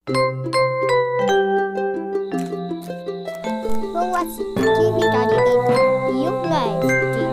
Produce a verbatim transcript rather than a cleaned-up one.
W U P X T V K I D S. You guys.